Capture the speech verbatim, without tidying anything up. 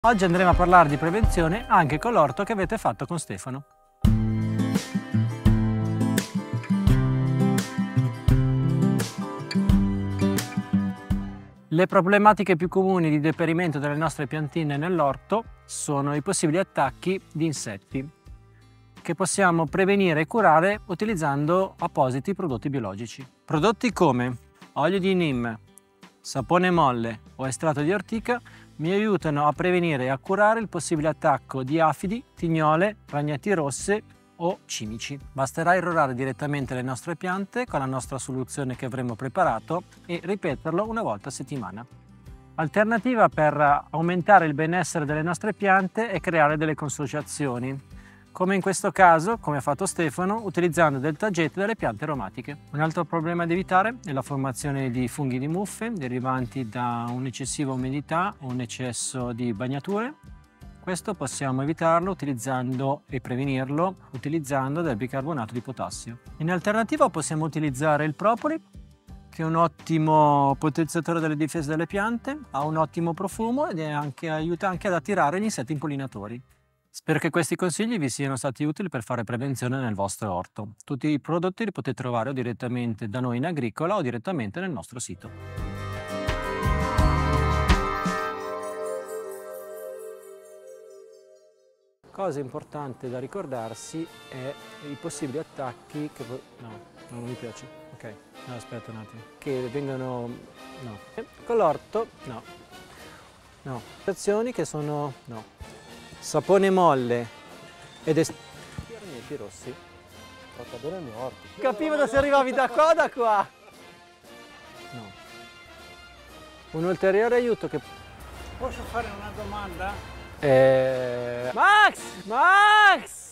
Oggi andremo a parlare di prevenzione anche con l'orto che avete fatto con Stefano. Le problematiche più comuni di deperimento delle nostre piantine nell'orto sono i possibili attacchi di insetti, che possiamo prevenire e curare utilizzando appositi prodotti biologici. Prodotti come olio di neem, sapone molle o estratto di ortica mi aiutano a prevenire e a curare il possibile attacco di afidi, tignole, ragnateli rosse o cimici. Basterà irrorare direttamente le nostre piante con la nostra soluzione che avremo preparato e ripeterlo una volta a settimana. Alternativa per aumentare il benessere delle nostre piante è creare delle consociazioni, come in questo caso, come ha fatto Stefano, utilizzando del taggetto delle piante aromatiche. Un altro problema da evitare è la formazione di funghi di muffe derivanti da un'eccessiva umidità o un eccesso di bagnature. Questo possiamo evitarlo utilizzando e prevenirlo utilizzando del bicarbonato di potassio. In alternativa possiamo utilizzare il propoli, che è un ottimo potenziatore delle difese delle piante, ha un ottimo profumo ed è anche, aiuta anche ad attirare gli insetti impollinatori. Spero che questi consigli vi siano stati utili per fare prevenzione nel vostro orto. Tutti i prodotti li potete trovare o direttamente da noi in agricola o direttamente nel nostro sito. Cosa importante da ricordarsi è i possibili attacchi che... No, non mi piace. Ok, no, aspetta un attimo. Che vengono... no. Con l'orto, no. No. Azioni che sono... no. Sapone molle ed est... ragnateli rossi. Portatore il mio orto. Capivo da se arrivavi da qua o da qua. No. Un ulteriore aiuto che... Posso fare una domanda? Eh... Max! Max!